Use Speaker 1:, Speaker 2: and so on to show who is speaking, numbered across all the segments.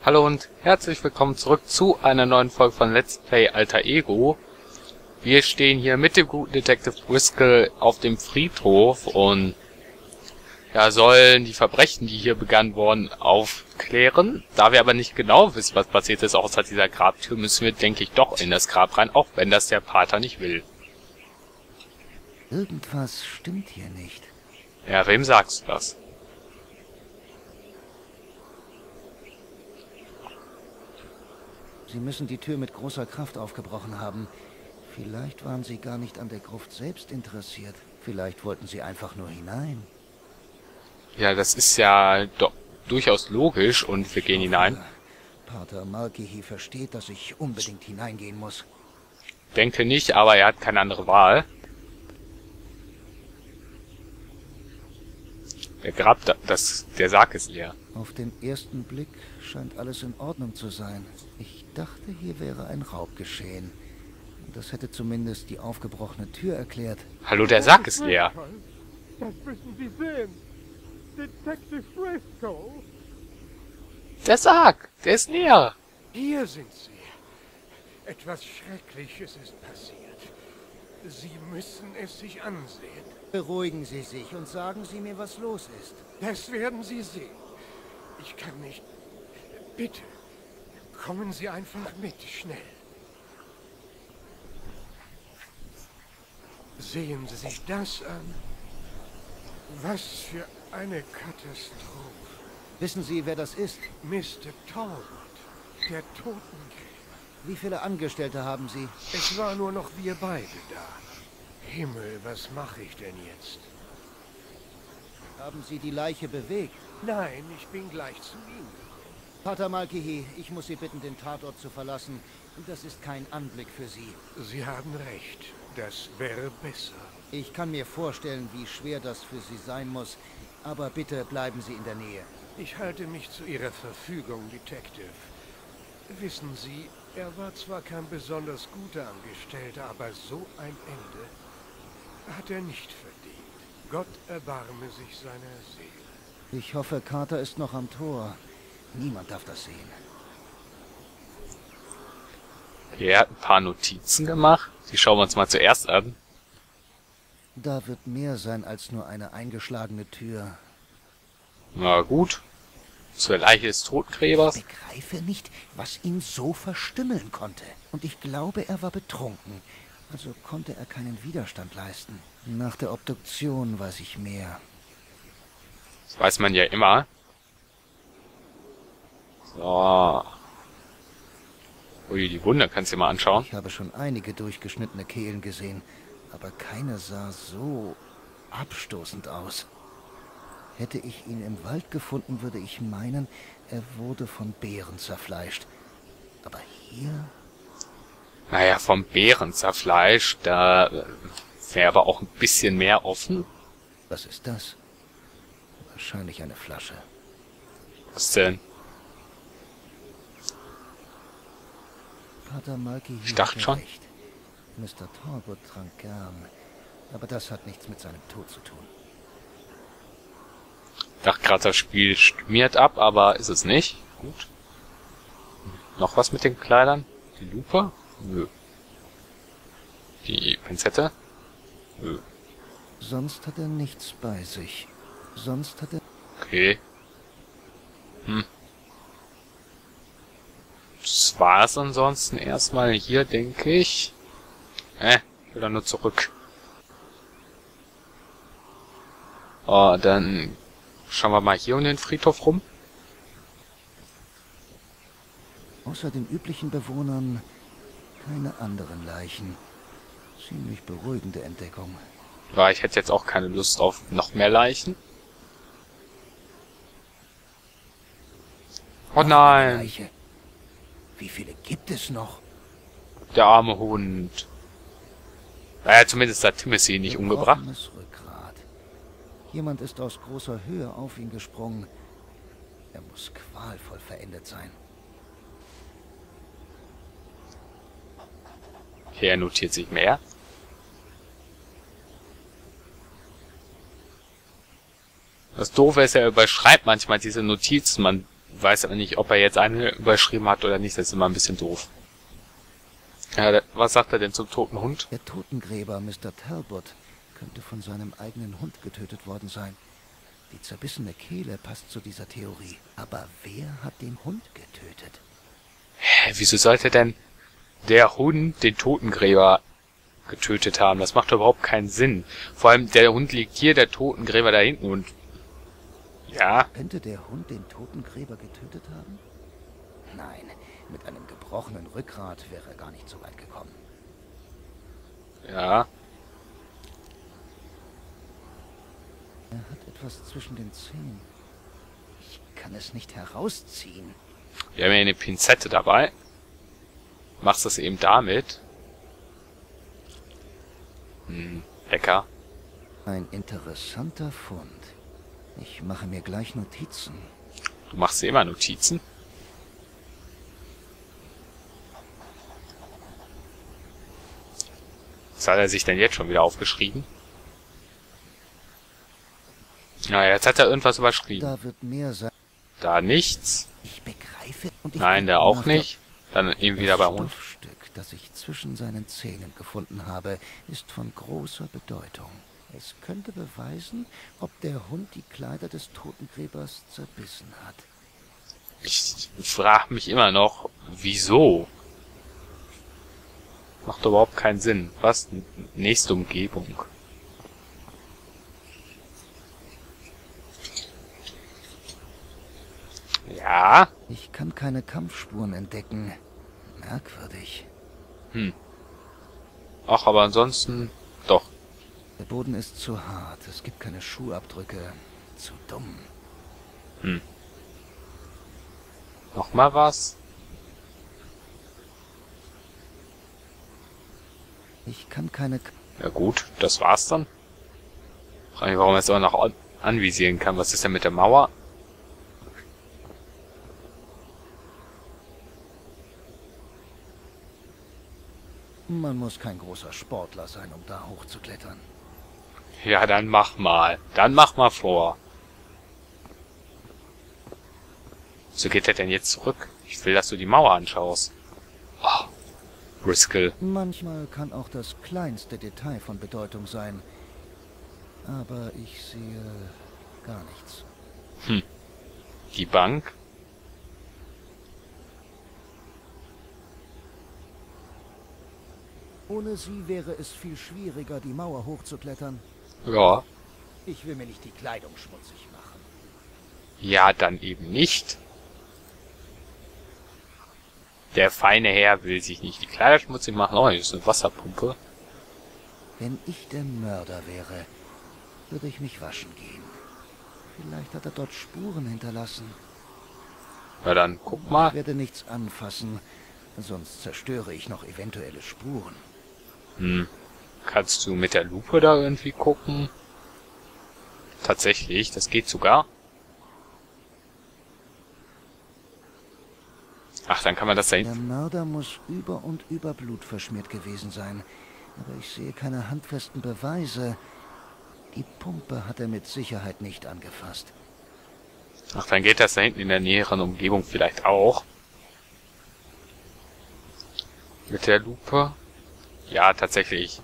Speaker 1: Hallo und herzlich willkommen zurück zu einer neuen Folge von Let's Play Alter Ego. Wir stehen hier mit dem guten Detective Driscoll auf dem Friedhof und ja, sollen die Verbrechen, die hier begangen wurden, aufklären. Da wir aber nicht genau wissen, was passiert ist, außer dieser Grabtür, müssen wir, denke ich, doch in das Grab rein, auch wenn das der Pater nicht will.
Speaker 2: Irgendwas stimmt hier nicht.
Speaker 1: Ja, wem sagst du das?
Speaker 2: Sie müssen die Tür mit großer Kraft aufgebrochen haben. Vielleicht waren Sie gar nicht an der Gruft selbst interessiert. Vielleicht wollten Sie einfach nur hinein.
Speaker 1: Ja, das ist ja doch durchaus logisch und wir gehen hinein.
Speaker 2: Pater Malkehi versteht, dass ich unbedingt hineingehen muss.
Speaker 1: Denke nicht, aber er hat keine andere Wahl. Der Sarg ist leer.
Speaker 2: Auf den ersten Blick scheint alles in Ordnung zu sein. Ich dachte, hier wäre ein Raub geschehen. Das hätte zumindest die aufgebrochene Tür erklärt.
Speaker 1: Hallo, der Sarg ist leer.
Speaker 3: Das müssen Sie sehen. Detective Driscoll.
Speaker 1: Der Sarg, der ist leer.
Speaker 3: Hier sind Sie. Etwas Schreckliches ist passiert. Sie müssen es sich ansehen.
Speaker 2: Beruhigen Sie sich und sagen Sie mir, was los ist.
Speaker 3: Das werden Sie sehen. Ich kann nicht... Bitte, kommen Sie einfach mit, schnell. Sehen Sie sich das an. Was für eine Katastrophe.
Speaker 2: Wissen Sie, wer das ist?
Speaker 3: Mr. Talbot, der Totengräber.
Speaker 2: Wie viele Angestellte haben Sie?
Speaker 3: Es war nur noch wir beide da. Himmel, was mache ich denn jetzt?
Speaker 2: Haben Sie die Leiche bewegt?
Speaker 3: Nein, ich bin gleich zu Ihnen.
Speaker 2: Pater Malkehi, ich muss Sie bitten, den Tatort zu verlassen. Das ist kein Anblick für Sie.
Speaker 3: Sie haben recht. Das wäre besser.
Speaker 2: Ich kann mir vorstellen, wie schwer das für Sie sein muss. Aber bitte bleiben Sie in der Nähe.
Speaker 3: Ich halte mich zu Ihrer Verfügung, Detective. Wissen Sie, er war zwar kein besonders guter Angestellter, aber so ein Ende hat er nicht verdient. Gott erbarme sich seiner Seele.
Speaker 2: Ich hoffe, Carter ist noch am Tor. Niemand darf das sehen.
Speaker 1: Er hat ein paar Notizen gemacht. Die schauen wir uns mal zuerst an.
Speaker 2: Da wird mehr sein als nur eine eingeschlagene Tür.
Speaker 1: Na gut. Zur Leiche des Totengräbers.
Speaker 2: Ich begreife nicht, was ihn so verstümmeln konnte. Und ich glaube, er war betrunken. Also konnte er keinen Widerstand leisten. Nach der Obduktion weiß ich mehr.
Speaker 1: Das weiß man ja immer. So. Ui, die Wunde kannst du dir mal anschauen.
Speaker 2: Ich habe schon einige durchgeschnittene Kehlen gesehen, aber keine sah so abstoßend aus. Hätte ich ihn im Wald gefunden, würde ich meinen, er wurde von Bären zerfleischt. Aber hier...
Speaker 1: Naja, vom Bären zerfleischt, da wäre aber auch ein bisschen mehr offen.
Speaker 2: Was ist das? Wahrscheinlich eine Flasche.
Speaker 1: Was denn?
Speaker 2: Pater Malkehi
Speaker 1: Ich dachte
Speaker 2: hatte
Speaker 1: schon.
Speaker 2: recht. Mr. Talbot trank gern, aber das hat nichts mit seinem Tod zu tun.
Speaker 1: Ich dachte gerade, das Spiel schmiert ab, aber ist es nicht. Gut. Noch was mit den Kleidern? Die Lupe? Nö. Die Pinzette? Nö.
Speaker 2: Sonst hat er nichts bei sich. Sonst hat er...
Speaker 1: Okay. Das war's ansonsten erstmal hier, denke ich. Ich will da nur zurück. Oh, dann schauen wir mal hier um den Friedhof rum.
Speaker 2: Außer den üblichen Bewohnern keine anderen Leichen. Ziemlich beruhigende Entdeckung.
Speaker 1: Ja, ich hätte jetzt auch keine Lust auf noch mehr Leichen. Oh
Speaker 2: Noch eine
Speaker 1: nein,
Speaker 2: Leiche. Wie viele gibt es noch?
Speaker 1: der arme Hund. Naja, zumindest hat Timothy ihn nicht umgebracht.
Speaker 2: Gebrochenes Rückgrat. Jemand ist aus großer Höhe auf ihn gesprungen. Er muss qualvoll verendet sein.
Speaker 1: Okay, er notiert sich mehr. Das Doofe ist, er überschreibt manchmal diese Notizen. Man weiß aber nicht, ob er jetzt eine überschrieben hat oder nicht. Das ist immer ein bisschen doof. Ja, was sagt er denn zum toten Hund?
Speaker 2: Der Totengräber Mr. Talbot könnte von seinem eigenen Hund getötet worden sein. Die zerbissene Kehle passt zu dieser Theorie. Aber wer hat den Hund getötet?
Speaker 1: Hä, wieso sollte denn der Hund den Totengräber getötet haben? Das macht überhaupt keinen Sinn. Vor allem, der Hund liegt hier, der Totengräber da hinten und... Ja,
Speaker 2: Könnte der Hund den Totengräber getötet haben? Nein, mit einem gebrochenen Rückgrat wäre er gar nicht so weit gekommen.
Speaker 1: ja.
Speaker 2: Er hat etwas zwischen den Zähnen. Ich kann es nicht herausziehen.
Speaker 1: Wir haben hier eine Pinzette dabei. Machst das eben damit. Lecker.
Speaker 2: Ein interessanter Fund. Ich mache mir gleich Notizen.
Speaker 1: Du machst dir immer Notizen. Was hat er sich denn jetzt schon wieder aufgeschrieben? Na, jetzt hat er irgendwas überschrieben.
Speaker 2: Da wird mehr sein.
Speaker 1: Da nichts.
Speaker 2: Ich begreife und ich
Speaker 1: Nein, der auch nicht. Dann eben wieder
Speaker 2: Das
Speaker 1: beim Hund.
Speaker 2: Stoffstück, das ich zwischen seinen Zähnen gefunden habe, ist von großer Bedeutung. Es könnte beweisen, ob der Hund die Kleider des Totengräbers zerbissen hat.
Speaker 1: Ich frage mich immer noch, wieso? Macht überhaupt keinen Sinn. Was? Nächste Umgebung. Ja.
Speaker 2: Ich kann keine Kampfspuren entdecken. Merkwürdig.
Speaker 1: Ach, aber ansonsten doch.
Speaker 2: Der Boden ist zu hart. Es gibt keine Schuhabdrücke. Zu dumm.
Speaker 1: Noch mal was?
Speaker 2: Ich kann keine...
Speaker 1: Ja gut, das war's dann. Frage mich, warum er es auch noch anvisieren kann. Was ist denn mit der Mauer?
Speaker 2: Man muss kein großer Sportler sein, um da hochzuklettern.
Speaker 1: Ja, dann mach mal. Dann mach mal vor. So geht er denn jetzt zurück? Ich will, dass du die Mauer anschaust. Oh, Driscoll.
Speaker 2: Manchmal kann auch das kleinste Detail von Bedeutung sein. Aber ich sehe gar nichts.
Speaker 1: Die Bank.
Speaker 2: Ohne sie wäre es viel schwieriger, die Mauer hochzuklettern.
Speaker 1: Ja.
Speaker 2: Ich will mir nicht die Kleidung schmutzig machen.
Speaker 1: Ja, dann eben nicht. Der feine Herr will sich nicht die Kleider schmutzig machen. Oh, hier ist eine Wasserpumpe.
Speaker 2: Wenn ich der Mörder wäre, würde ich mich waschen gehen. Vielleicht hat er dort Spuren hinterlassen.
Speaker 1: Ja, dann guck mal.
Speaker 2: Ich werde nichts anfassen, sonst zerstöre ich noch eventuelle Spuren.
Speaker 1: Kannst du mit der Lupe da irgendwie gucken? Tatsächlich, das geht sogar. Ach, dann kann man das da
Speaker 2: Der
Speaker 1: hinten...
Speaker 2: Mörder muss über und über Blut verschmiert gewesen sein. Aber ich sehe keine handfesten Beweise. Die Pumpe hat er mit Sicherheit nicht angefasst.
Speaker 1: Ach, dann geht das da hinten in der näheren Umgebung vielleicht auch. Mit der Lupe. Ja, tatsächlich.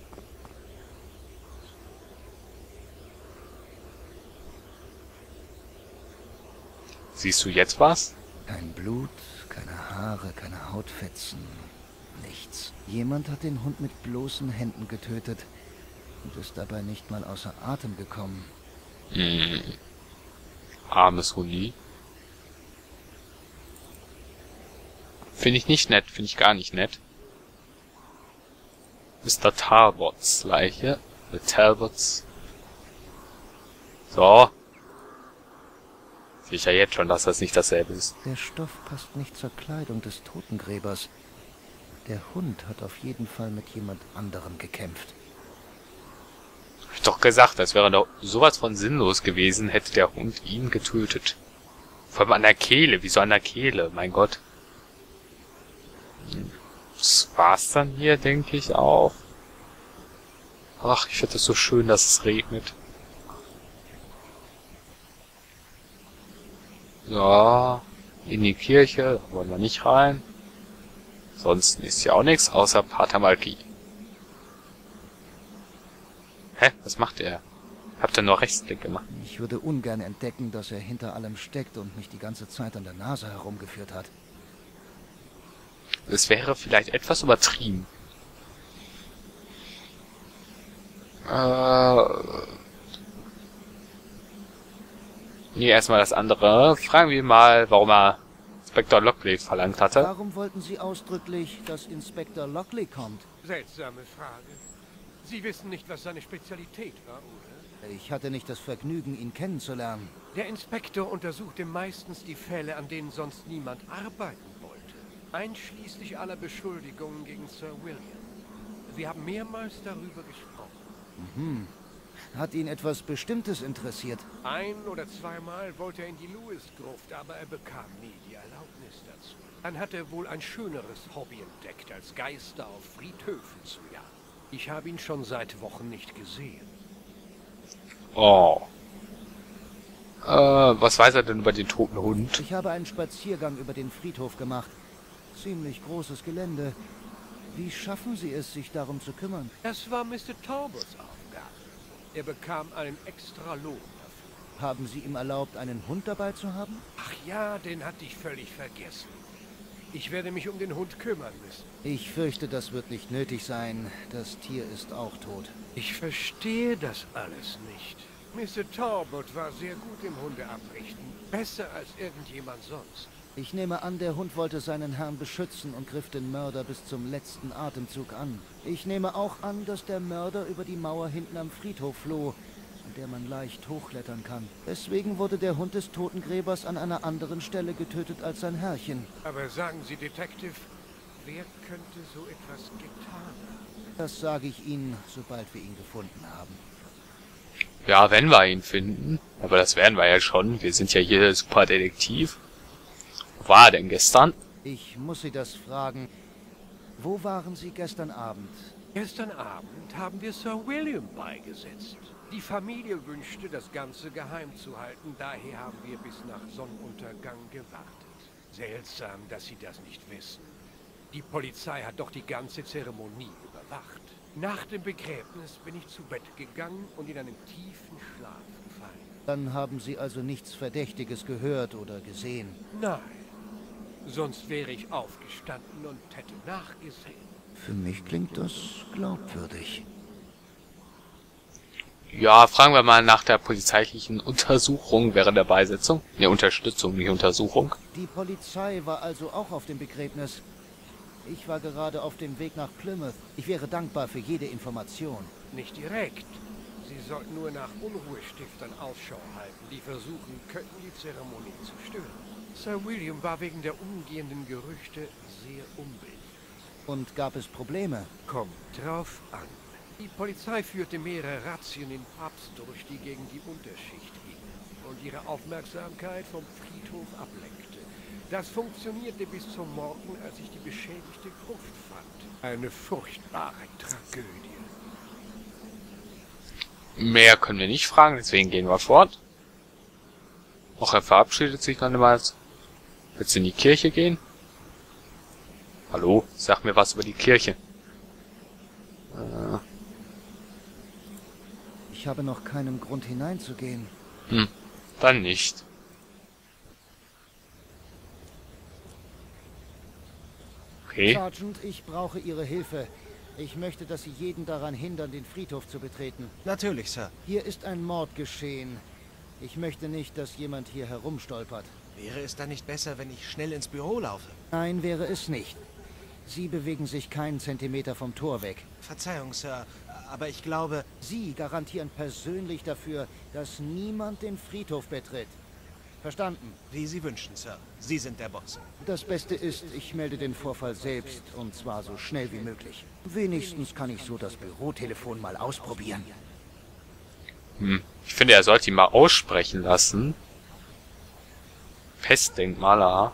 Speaker 1: Siehst du jetzt was?
Speaker 2: Kein Blut, keine Haare, keine Hautfetzen, nichts. Jemand hat den Hund mit bloßen Händen getötet und ist dabei nicht mal außer Atem gekommen.
Speaker 1: Armes Hundi. Finde ich nicht nett, finde ich gar nicht nett. Mr. Talbots Leiche. The Talbots. So. Sicher jetzt schon, dass das nicht dasselbe ist.
Speaker 2: Der Stoff passt nicht zur Kleidung des Totengräbers. Der Hund hat auf jeden Fall mit jemand anderem gekämpft.
Speaker 1: Hab ich doch gesagt, das wäre doch sowas von sinnlos gewesen, hätte der Hund ihn getötet. Vor allem an der Kehle. Wieso an der Kehle? Mein Gott. Das war's dann hier, denke ich auch. Ach, ich finde es so schön, dass es regnet. Ja. In die Kirche wollen wir nicht rein. Ansonsten ist hier auch nichts, außer Pater Malki. Hä? Was macht er? Habt ihr nur Rechtsklick gemacht?
Speaker 2: Ich würde ungern entdecken, dass er hinter allem steckt und mich die ganze Zeit an der Nase herumgeführt hat.
Speaker 1: Es wäre vielleicht etwas übertrieben. Nee, erstmal das andere. Fragen wir mal, warum er Inspektor Lockley verlangt hatte.
Speaker 2: Warum wollten Sie ausdrücklich, dass Inspektor Lockley kommt?
Speaker 3: Seltsame Frage. Sie wissen nicht, was seine Spezialität war, oder?
Speaker 2: Ich hatte nicht das Vergnügen, ihn kennenzulernen.
Speaker 3: Der Inspektor untersuchte meistens die Fälle, an denen sonst niemand arbeiten wollte. Einschließlich aller Beschuldigungen gegen Sir William. Wir haben mehrmals darüber gesprochen.
Speaker 2: Hat ihn etwas Bestimmtes interessiert?
Speaker 3: Ein- oder zweimal wollte er in die Lewis-Gruft, aber er bekam nie die Erlaubnis dazu. Dann hat er wohl ein schöneres Hobby entdeckt, als Geister auf Friedhöfen zu jagen. Ich habe ihn schon seit Wochen nicht gesehen.
Speaker 1: Oh. Was weiß er denn über den toten Hund?
Speaker 2: Ich habe einen Spaziergang über den Friedhof gemacht. Ziemlich großes Gelände. Wie schaffen Sie es, sich darum zu kümmern?
Speaker 3: Das war Mr. Talbots Aufgabe. Er bekam einen extra Lohn dafür.
Speaker 2: Haben Sie ihm erlaubt, einen Hund dabei zu haben?
Speaker 3: Ach ja, den hatte ich völlig vergessen. Ich werde mich um den Hund kümmern müssen.
Speaker 2: Ich fürchte, das wird nicht nötig sein. Das Tier ist auch tot.
Speaker 3: Ich verstehe das alles nicht. Mr. Talbot war sehr gut im Hundeabrichten. Besser als irgendjemand sonst.
Speaker 2: Ich nehme an, der Hund wollte seinen Herrn beschützen und griff den Mörder bis zum letzten Atemzug an. Ich nehme auch an, dass der Mörder über die Mauer hinten am Friedhof floh, an der man leicht hochklettern kann. Deswegen wurde der Hund des Totengräbers an einer anderen Stelle getötet als sein Herrchen.
Speaker 3: Aber sagen Sie, Detective, wer könnte so etwas getan haben?
Speaker 2: Das sage ich Ihnen, sobald wir ihn gefunden haben.
Speaker 1: Ja, wenn wir ihn finden. Aber das werden wir ja schon. Wir sind ja hier super Detektiv. Wo war er denn gestern?
Speaker 2: Ich muss Sie das fragen. Wo waren Sie gestern Abend?
Speaker 3: Gestern Abend haben wir Sir William beigesetzt. Die Familie wünschte, das Ganze geheim zu halten, daher haben wir bis nach Sonnenuntergang gewartet. Seltsam, dass Sie das nicht wissen. Die Polizei hat doch die ganze Zeremonie überwacht. Nach dem Begräbnis bin ich zu Bett gegangen und in einen tiefen Schlaf gefallen.
Speaker 2: Dann haben Sie also nichts Verdächtiges gehört oder gesehen?
Speaker 3: Nein, sonst wäre ich aufgestanden und hätte nachgesehen.
Speaker 2: Für mich klingt das glaubwürdig.
Speaker 1: Ja, fragen wir mal nach der polizeilichen Untersuchung während der Beisetzung. Ne, Unterstützung, nicht Untersuchung.
Speaker 2: Die Polizei war also auch auf dem Begräbnis. Ich war gerade auf dem Weg nach Plymouth. Ich wäre dankbar für jede Information.
Speaker 3: Nicht direkt. Sie sollten nur nach Unruhestiftern Ausschau halten, die versuchen könnten, die Zeremonie zu stören. Sir William war wegen der umgehenden Gerüchte sehr unbeliebt.
Speaker 2: Und gab es Probleme?
Speaker 3: Kommt drauf an. Die Polizei führte mehrere Razzien in Pubs durch, die gegen die Unterschicht gingen und ihre Aufmerksamkeit vom Friedhof ablenkte. Das funktionierte bis zum Morgen, als ich die beschädigte Gruft fand. Eine furchtbare Tragödie.
Speaker 1: Mehr können wir nicht fragen, deswegen gehen wir fort. Auch er verabschiedet sich dann immer. Willst du in die Kirche gehen? Hallo, sag mir was über die Kirche.
Speaker 2: Ich habe noch keinen Grund hineinzugehen.
Speaker 1: Dann nicht. Okay.
Speaker 2: Sergeant, ich brauche Ihre Hilfe. Ich möchte, dass Sie jeden daran hindern, den Friedhof zu betreten.
Speaker 4: Natürlich, Sir.
Speaker 2: Hier ist ein Mord geschehen. Ich möchte nicht, dass jemand hier herumstolpert.
Speaker 4: Wäre es dann nicht besser, wenn ich schnell ins Büro laufe?
Speaker 2: Nein, wäre es nicht. Sie bewegen sich keinen Zentimeter vom Tor weg.
Speaker 4: Verzeihung, Sir, aber ich glaube...
Speaker 2: Sie garantieren persönlich dafür, dass niemand den Friedhof betritt. Verstanden?
Speaker 4: Wie Sie wünschen, Sir. Sie sind der Boss.
Speaker 2: Das Beste ist, ich melde den Vorfall selbst, und zwar so schnell wie möglich. Wenigstens kann ich so das Bürotelefon mal ausprobieren.
Speaker 1: Ich finde, er sollte ihn mal aussprechen lassen. Pestdenkmaler.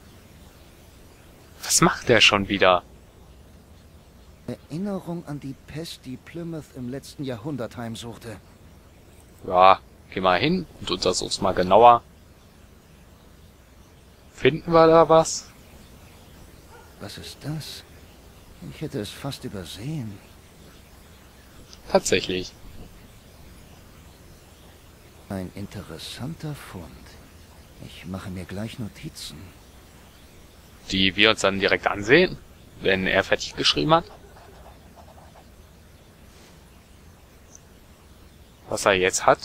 Speaker 1: Was macht der schon wieder?
Speaker 2: Erinnerung an die Pest, die Plymouth im letzten Jahrhundert heimsuchte.
Speaker 1: Ja, geh mal hin und untersuch's mal genauer. Finden wir da was?
Speaker 2: Was ist das? Ich hätte es fast übersehen.
Speaker 1: Tatsächlich.
Speaker 2: Ein interessanter Fund. Ich mache mir gleich Notizen.
Speaker 1: Die wir uns dann direkt ansehen, wenn er fertig geschrieben hat. Was er jetzt hat.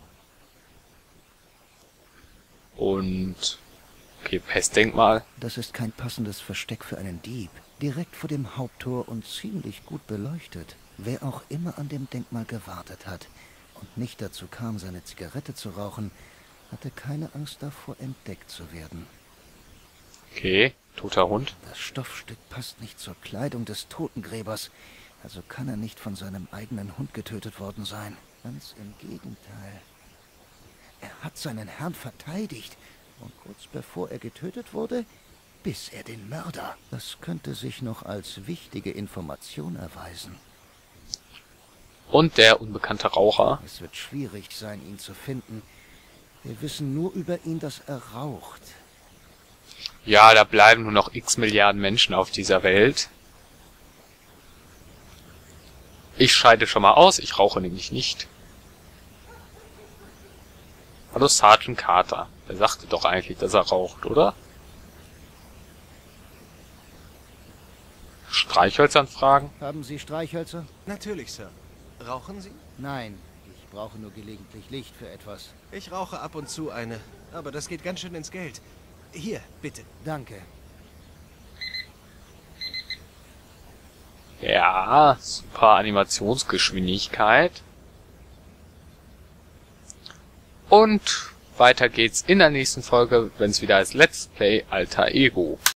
Speaker 1: Und... Okay, Pestdenkmal.
Speaker 2: Das ist kein passendes Versteck für einen Dieb. Direkt vor dem Haupttor und ziemlich gut beleuchtet. Wer auch immer an dem Denkmal gewartet hat und nicht dazu kam, seine Zigarette zu rauchen, hatte keine Angst davor, entdeckt zu werden.
Speaker 1: Okay, toter Hund.
Speaker 2: Das Stoffstück passt nicht zur Kleidung des Totengräbers, also kann er nicht von seinem eigenen Hund getötet worden sein. Ganz im Gegenteil. Er hat seinen Herrn verteidigt und kurz bevor er getötet wurde, biss er den Mörder. Das könnte sich noch als wichtige Information erweisen.
Speaker 1: Und der unbekannte Raucher.
Speaker 2: Es wird schwierig sein, ihn zu finden. Wir wissen nur über ihn, dass er raucht.
Speaker 1: Ja, da bleiben nur noch x Milliarden Menschen auf dieser Welt. Ich scheide schon mal aus, ich rauche nämlich nicht. Hallo Sergeant Carter. Der sagte doch eigentlich, dass er raucht, oder? Streichhölzanfragen?
Speaker 2: Haben Sie Streichhölzer?
Speaker 4: Natürlich, Sir. Rauchen Sie?
Speaker 2: Nein, ich brauche nur gelegentlich Licht für etwas.
Speaker 4: Ich rauche ab und zu eine, aber das geht ganz schön ins Geld. Hier, bitte.
Speaker 2: Danke.
Speaker 1: Ja, super Animationsgeschwindigkeit. Und weiter geht's in der nächsten Folge, wenn es wieder heißt Let's Play Alter Ego.